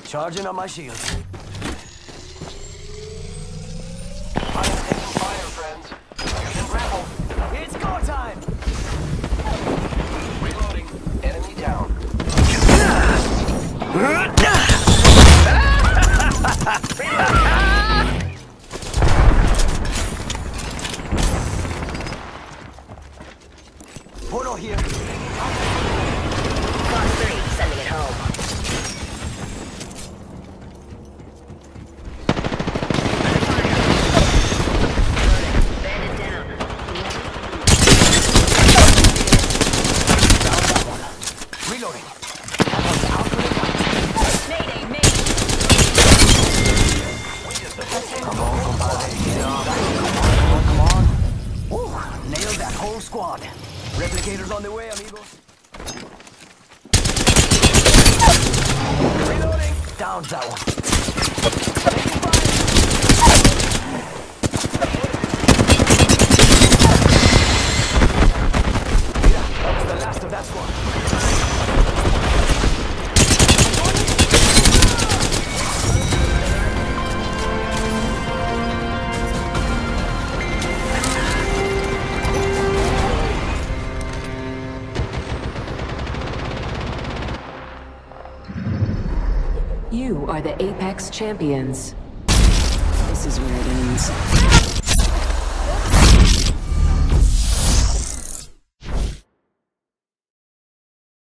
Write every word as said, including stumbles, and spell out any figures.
Charging on my shields. I am taking fire, friends. Using grapple. It's go time! Reloading. Enemy down. Portal here. Class three, sending it home. Bandit down. Reloading. Mayday, mayday. Come on, compadre. Get on. Come on, come on. Woo, nailed that whole squad. Replicators on the way, amigos. Reloading. Down that one. Taking fire. Yeah, that was the last of that squad. You are the Apex Champions. This is where it ends.